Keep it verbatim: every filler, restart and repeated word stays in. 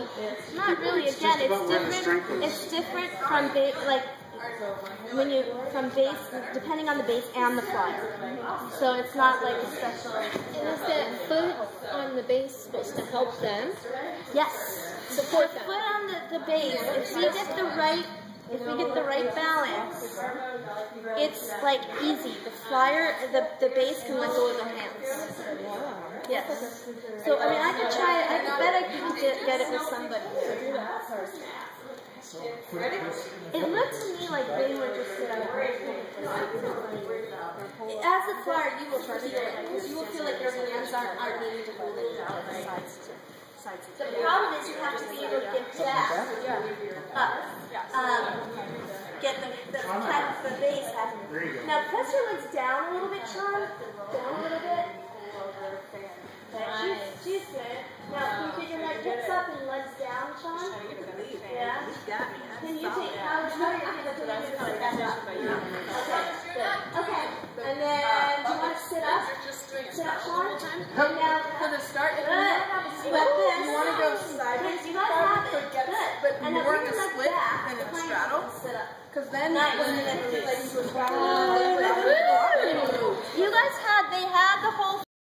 not really. Again, it's different. It's different from ba like when you from base, depending on the base and the flyer. So it's not like a special. And is that foot on the base supposed to help them? Yes. Support the them. foot on the, the base. If we get the right, if we get the right balance, it's like easy. The flyer, the the base can let go of the hands. Yes. So I mean, I could try it. I bet I could get, get it with somebody. It looked to me like they were just sit up. As a flyer, you will feel it. You will feel like your hands aren't, aren't needing to hold it down the sides to sides. The problem is you have to be able to get back up. Um, get the the, the, the base happening. Now press your legs down a little bit, Sean. Down a little bit. Okay, she's, she's good. Now, can you take your leg hips up and legs down, Sean? Yeah. Can you take how how you're going to put your legs back up? Okay, good. Okay, and then do you want to sit up? Sit up, Sean. And now For the start, if you good. split this, you want to go sideways. You guys have it. Forget Good. But And then more bring of a your legs split back. than a straddle. Sit up. Because then Nice. when you get like into a straddle, You guys had, they had the whole